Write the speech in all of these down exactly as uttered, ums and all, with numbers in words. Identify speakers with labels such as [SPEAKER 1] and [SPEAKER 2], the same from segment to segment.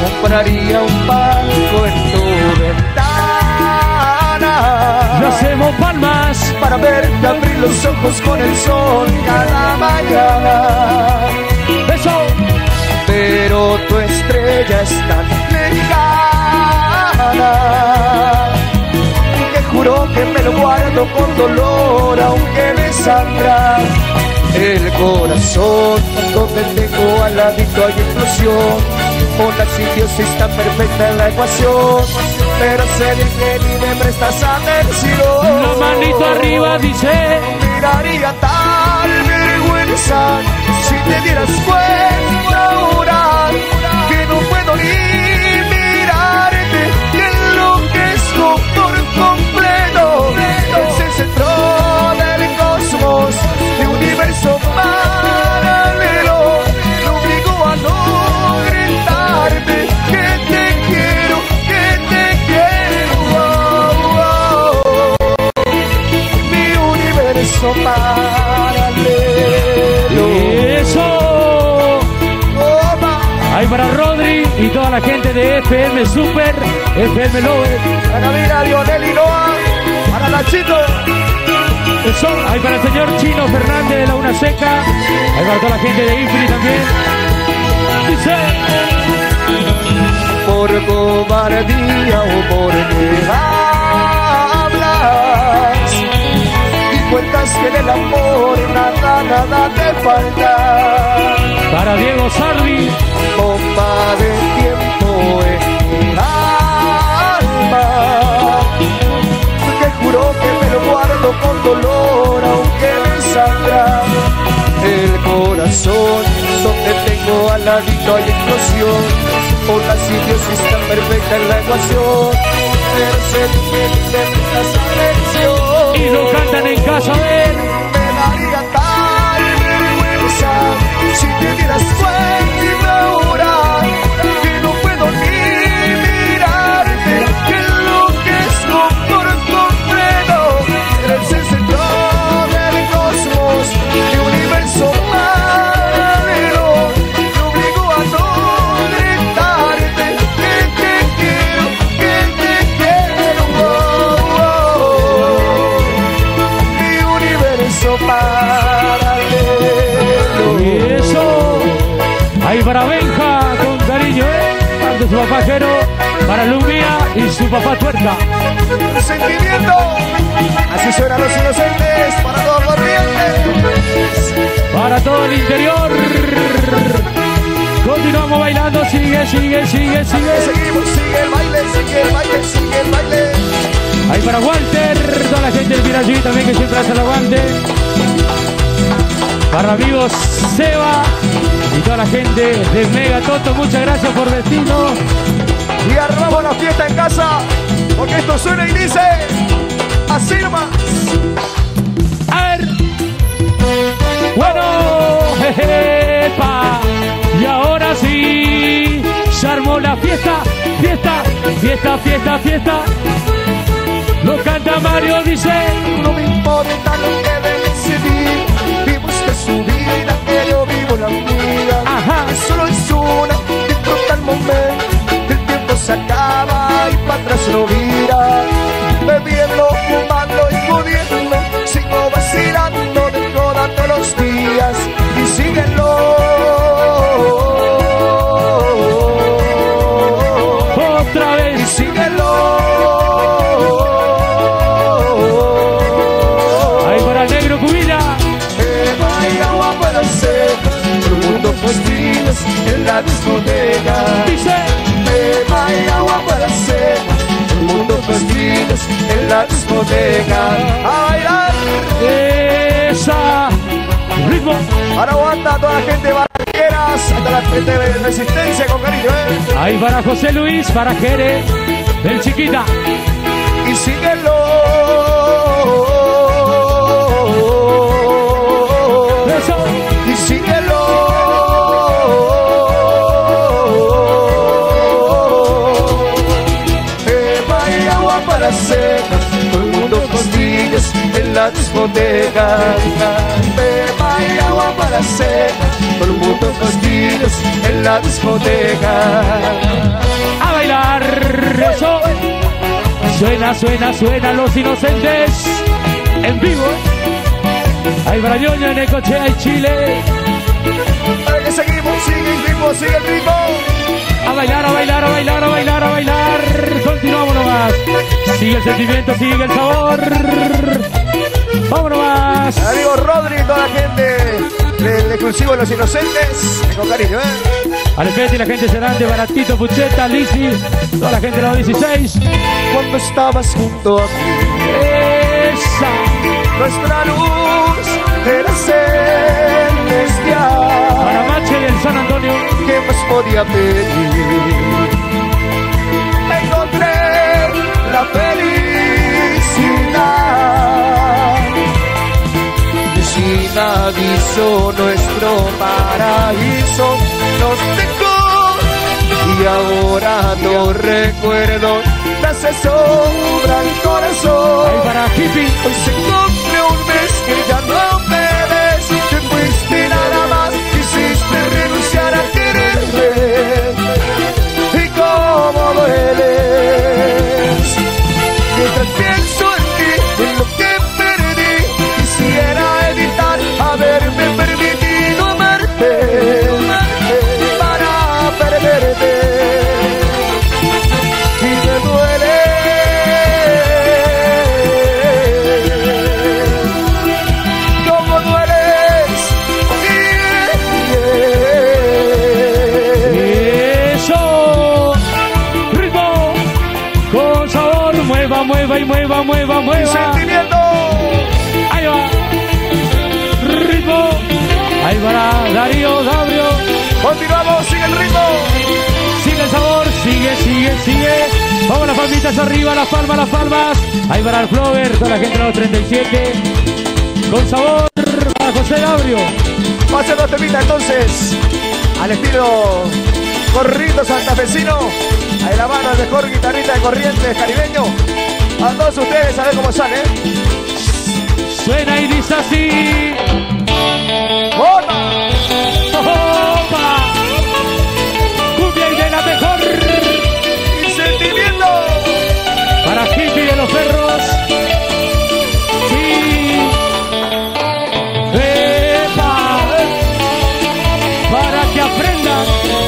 [SPEAKER 1] compraría un banco en tu ventana.
[SPEAKER 2] Y hacemos palmas
[SPEAKER 1] para verte abrir los ojos con el sol cada mañana.
[SPEAKER 2] Eso.
[SPEAKER 1] Pero tu estrella es tan lejana que juro que me lo guardo con dolor, aunque me sangra el corazón. Donde tengo al ladito hay explosión, una simbiosis tan perfecta en la ecuación. Pero sé bien que ni me prestas atención.
[SPEAKER 2] La manito arriba dice:
[SPEAKER 1] miraría tal vergüenza si te dieras cuenta ahora que no puedo ni mirarte, que enloquezco por completo. Es el centro del cosmos, de universo paralelo. Me obligo a no gritarte que te quiero, que te quiero. Oh, oh, oh. Mi universo paralelo.
[SPEAKER 2] Eso. Ahí para Rodri y toda la gente de F M Super, F M Lover.
[SPEAKER 1] Para Camila, Lionel y Noah, para Nachito.
[SPEAKER 2] Eso. Ahí para el señor Chino Fernández de Laguna Seca. Ahí para toda la gente de Infri también. Dice:
[SPEAKER 1] por cobardía o porque hablas y cuentas que en el amor nada, nada te falta.
[SPEAKER 2] Para Diego Sardi,
[SPEAKER 1] bomba de tiempo en mi alma, que juro que me lo guardo con dolor, aunque me sangra el corazón. Donde tengo al ladito hay explosión, una simbiosis tan perfecta en la ecuación. Pero sé que te prestas atención
[SPEAKER 2] y lo cantan en casa de él.
[SPEAKER 1] Me daría tal vergüenza si te dieras cuenta ahora que no puedo ni mirarte, que enloquezco por completo. Eres el centro del cosmos, de universo paralelo. Me obligo a no gritarte que te quiero, que te quiero. Oh, oh, oh. Mi universo paralelo.
[SPEAKER 2] Y eso. Ahí para Benja, con cariño, ¿eh? Para su papá Jero, para Lumia y su papá Tuerca.
[SPEAKER 1] Sentimiento, así suenan los inocentes, para todos los rientes,
[SPEAKER 2] para todo el interior. Continuamos bailando, sigue, sigue, sigue, sigue.
[SPEAKER 1] Seguimos, sigue el baile, sigue el baile, sigue el baile.
[SPEAKER 2] Ahí para Walter, toda la gente del Pirayí también que siempre hace el aguante. Para amigos Seba y toda la gente de Mega Toto, muchas gracias por vestirnos.
[SPEAKER 1] Y armamos la fiesta en casa, porque esto suena y dice así nomás.
[SPEAKER 2] A ver. Bueno, jejepa. Y ahora sí, se armó la fiesta, fiesta, fiesta, fiesta, fiesta. Lo canta Mario, dice:
[SPEAKER 1] no me importa lo que de decidir, vivo usted su vida, que yo vivo la mía.
[SPEAKER 2] Ajá.
[SPEAKER 1] Que solo es una, disfruta el momento, el tiempo se acaba y para atrás no vira. Bebiendo, fumando y pudiendo, sigo vacilando de toda todos los días y síguelo.
[SPEAKER 2] Otra vez.
[SPEAKER 1] Y síguelo.
[SPEAKER 2] Ahí para el negro Cubilla.
[SPEAKER 1] El mundo festinos en la discoteca.
[SPEAKER 2] Dice:
[SPEAKER 1] beba y agua para hacer el mundo festinos en la discoteca. A bailar
[SPEAKER 2] esa ritmo.
[SPEAKER 1] para aguantar a toda la gente de Barranqueras, hasta la gente de Resistencia con cariño, ¿eh?
[SPEAKER 2] Ahí para José Luis, para Jere, del Chiquita.
[SPEAKER 1] Y síguelo.
[SPEAKER 2] Eso.
[SPEAKER 1] Y síguelo. Beba y agua para hacer todo el mundo costillas en la discoteca. Beba y hay agua para hacer, todo el mundo fastidios en la discoteca.
[SPEAKER 2] A bailar, eso. Suena, suena, suena Los Inocentes en vivo. Hay Brañoño en Necochea y Chile.
[SPEAKER 1] Ahora que seguimos, sigue el ritmo, sigue el ritmo.
[SPEAKER 2] A bailar, a bailar, a bailar, a bailar, a bailar. Continuamos nomás. Sigue el sentimiento, sigue el sabor. Vámonos más.
[SPEAKER 1] Amigo Rodri y toda la gente del exclusivo Los Inocentes. Con cariño, ¿eh?
[SPEAKER 2] Alefetti, la gente Cerante, Baratito, Pucheta, Lisi, toda la gente de la dieciséis.
[SPEAKER 1] Cuando estabas junto a mí,
[SPEAKER 2] Esa.
[SPEAKER 1] nuestra luz era celestial.
[SPEAKER 2] Para Mache del San Antonio.
[SPEAKER 1] ¿Qué más podía pedir? Encontré la felicidad. Sin aviso nuestro paraíso nos dejó y ahora no recuerdo, me hace sombra el corazón.
[SPEAKER 2] Ahí para Hippie.
[SPEAKER 1] Hoy se cumple un mes que ya no me ves, te fuiste nada más, quisiste renunciar a quererme y cómo dueles. Mientras pienso en ti, en lo que perdí, quisiera evitar haberme permitido amarte, amarte para perderte. Y me duele, como dueles.
[SPEAKER 2] Eso. Ritmo. Con sabor. Mueva, mueva y mueva, mueva,
[SPEAKER 1] Mi
[SPEAKER 2] mueva.
[SPEAKER 1] sentimiento.
[SPEAKER 2] Ahí va. Ritmo. Ahí va Darío, Dabrio.
[SPEAKER 1] Continuamos, sigue el ritmo.
[SPEAKER 2] Sigue el sabor, sigue, sigue, sigue. Vamos las palmitas arriba, las palmas, las palmas. Ahí va el Flover, toda la gente de los treinta y siete. Con sabor para José Dabrio.
[SPEAKER 1] Vamos a hacer dos temitas entonces, al estilo corrido santafesino. Ahí la mano, el mejor guitarrista de Corrientes caribeño. A todos ustedes, a ver cómo sale.
[SPEAKER 2] Suena y dice así.
[SPEAKER 1] ¡Opa!
[SPEAKER 2] ¡Opa! Cumbia y de la mejor.
[SPEAKER 1] ¡Mi sentimiento!
[SPEAKER 2] Para Hippie de los perros. Sí. ¡Epa! Para que aprendan.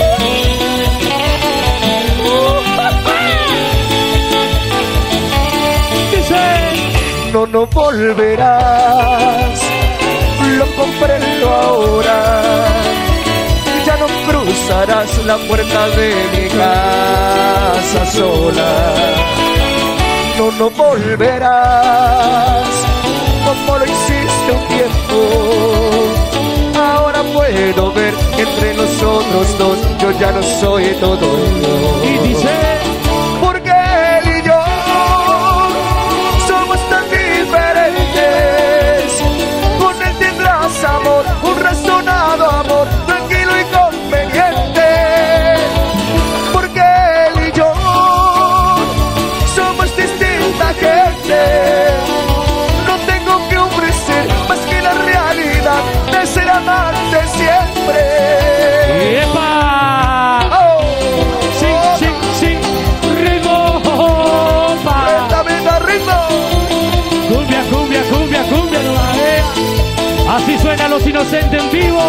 [SPEAKER 2] Dice.
[SPEAKER 1] No, no volverás, lo comprendo ahora. Ya no cruzarás la puerta de mi casa sola. No, no volverás como lo hiciste un tiempo. Ahora puedo ver que entre nosotros dos yo ya no soy todo.
[SPEAKER 2] Y dice.
[SPEAKER 1] Porque él y yo somos tan diferentes. Con él tendrás amor, un razonado amor, tranquilo y conveniente. Porque él y yo somos distinta gente. No tengo que ofrecer más que la realidad de ser amante siempre.
[SPEAKER 2] ¡Epa!
[SPEAKER 1] Oh,
[SPEAKER 2] Sí, sí, sí. Ritmo. Opa.
[SPEAKER 1] esta misma ritmo.
[SPEAKER 2] Cumbia, cumbia, cumbia, cumbia. No la vea. Así suenan Los Inocentes en vivo.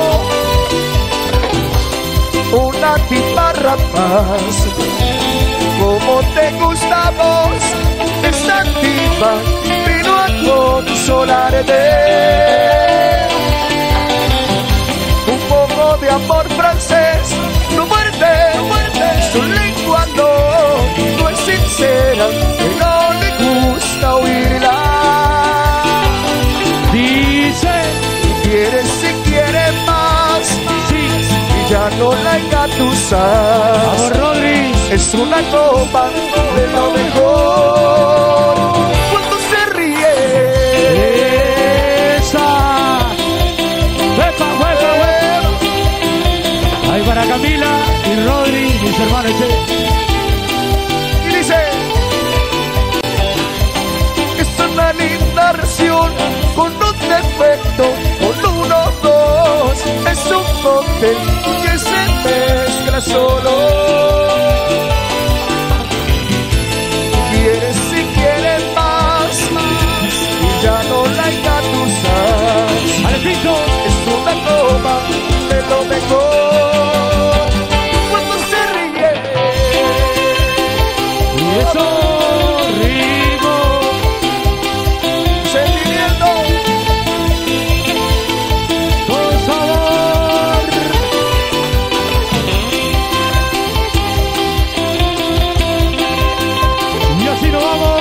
[SPEAKER 1] Una tipa rapaz, como te gusta a vos, esta tipa vino a consolarte. Un poco de amor francés, no muerte, no muerte. Su lengua no, no es sincera, que no le gusta oírla.
[SPEAKER 2] Dice.
[SPEAKER 1] Quieres si quiere más,
[SPEAKER 2] Sí.
[SPEAKER 1] y ya no la engatusas.
[SPEAKER 2] Vamos, Rodri.
[SPEAKER 1] Es una copa de lo mejor cuando se ríe.
[SPEAKER 2] Esa. Huepa, huepa, huepa. Ahí para Camila y Rodri, mis hermanos. Che.
[SPEAKER 1] Y dice: es una linda relación con un defecto, con uno, dos. cóctel que se mezcla solo. Quieres si quieres más, más, y ya no la engatusas.
[SPEAKER 2] ¡Al piso!
[SPEAKER 1] Es una toma de lo mejor cuando se ríe.
[SPEAKER 2] Y eso rico.
[SPEAKER 1] Sentimiento
[SPEAKER 2] Con sabor. Y así nos vamos.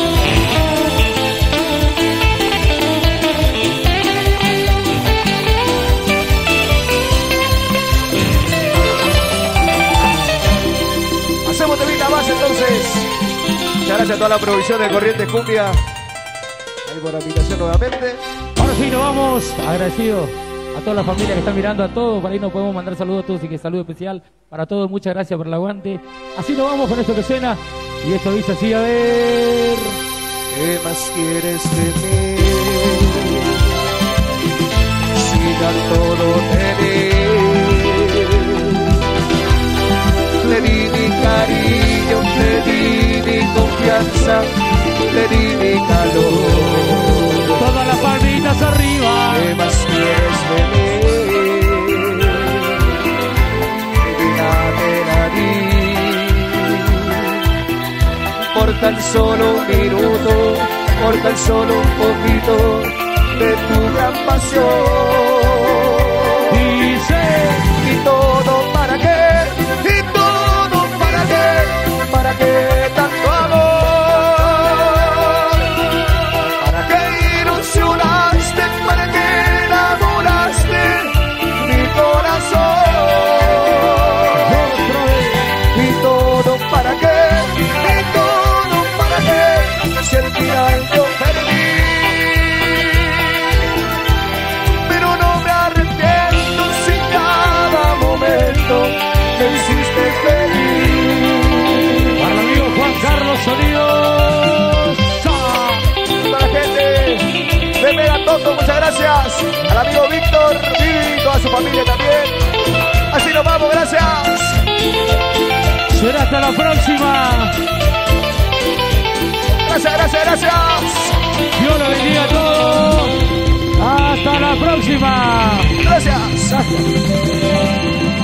[SPEAKER 1] hacemos temita más entonces. Muchas gracias a toda la producción de Corrientes Cumbia. Ahí por la invitación nuevamente.
[SPEAKER 2] Ahora sí nos vamos, agradecido a toda la familia que está mirando, a todos, para ahí nos podemos mandar saludos a todos y que saludo especial para todos, muchas gracias por el aguante. Así nos vamos con esto que suena y esto dice así, a ver.
[SPEAKER 1] ¿Qué más quieres de mí? Si ya todo te di. Le di mi cariño, le di mi confianza, le di mi calor.
[SPEAKER 2] Todas las palmitas arriba.
[SPEAKER 1] ¿Qué más quieres de mí? Mi vida te la di. Por tan solo un minuto, por tan solo un poquito de tu gran pasión.
[SPEAKER 2] Dice.
[SPEAKER 1] Y todo para qué, y todo para qué, para qué tanto amor. Para qué ilusionaste, para qué enamoraste mi corazón. Y todo para qué, y todo para qué, si al final yo perdí. Pero no me arrepiento si cada momento me hiciste feliz.
[SPEAKER 2] Para el amigo Juan Carlos Sonidos.
[SPEAKER 1] Para la gente de Mega Toto, muchas gracias. Al amigo Víctor, Vivi y toda su familia también. Así nos vamos, gracias.
[SPEAKER 2] Será hasta la próxima.
[SPEAKER 1] Gracias, gracias, gracias.
[SPEAKER 2] Dios lo bendiga a todos. Hasta la próxima.
[SPEAKER 1] Gracias.
[SPEAKER 2] Gracias.